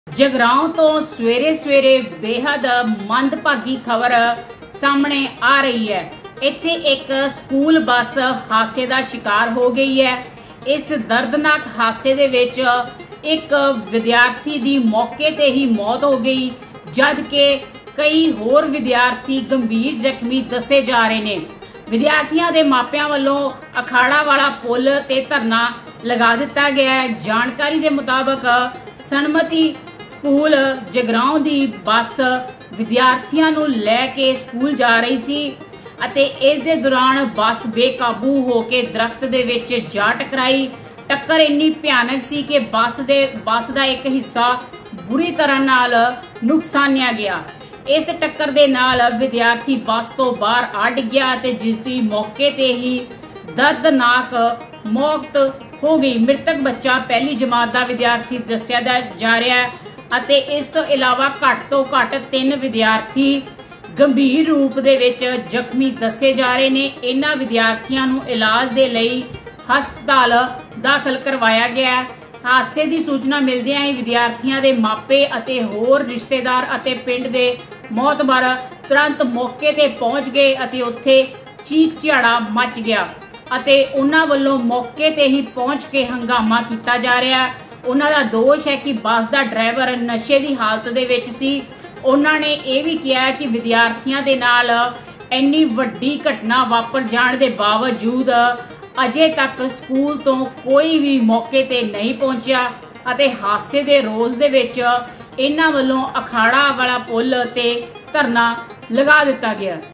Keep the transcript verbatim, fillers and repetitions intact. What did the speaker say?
जगराओं तो सवेरे सवेरे बेहद मंदभागी खबर सामने आ रही है। इत्थे एक स्कूल बस हादसे का शिकार हो गई है। इस दर्दनाक हादसे दे विच एक विद्यार्थी की मौके ते ही मौत हो गई, जबकि कई होर विद्यार्थी गंभीर जख्मी दसे जा रहे ने। विद्यार्थियों के मापियां वालों अखाड़ा वाला पुल ते धरना लगा दिता गया है। जानकारी के मुताबिक सनमती स्कूल जगराओं दी बस विद्यार्थियों नूं लैके स्कूल जा रही सी अते इस दे दौरान बस बेकाबू होके दरख्त दे विच जा टकराई। टक्कर इन्नी भयानक सी कि बस दे बस दा एक हिस्सा बुरी तरह नाल नुकसानिया गया। इस टक्कर दे नाल विद्यार्थी बस तो बाहर आ डिग्या ते जिसदी मौके ते ही दर्दनाक मौत हो गई। मृतक बच्चा पहली जमात का विद्यार्थी दस्या जा रहा है ਅਤੇ इस तो इलावा घट तो घट तीन विद्यार्थी गंभीर रूप दे विच जख्मी दसे जा रहे ने। इन्हां विद्यार्थियों नूं इलाज दे लई हस्पताल दाखिल करवाया गया। हादसे की सूचना मिलदियां ही विद्यार्थियों के मापे अते होर रिश्तेदार अते पिंड दे मोहतबर तुरंत मौके ते पहुंच गए अते उत्थे चीख चिहाड़ा मच गया अते उन्हां वल्लों मौके ते ही पहुंच के हंगामा किया जा रहा है। उन्हां दा दोष है कि बस का ड्राइवर नशे की हालत दे विच सी। उन्हां ने यह भी किया कि विद्यार्थियों के नाल इन्नी वड्डी घटना वापर जाने के बावजूद अजे तक स्कूल तो कोई भी मौके ते नहीं पहुंचा अते हादसे के रोज़ दे विच इन्हां वल्लों अखाड़ा वाला पुल ते धरना लगा दिता गया।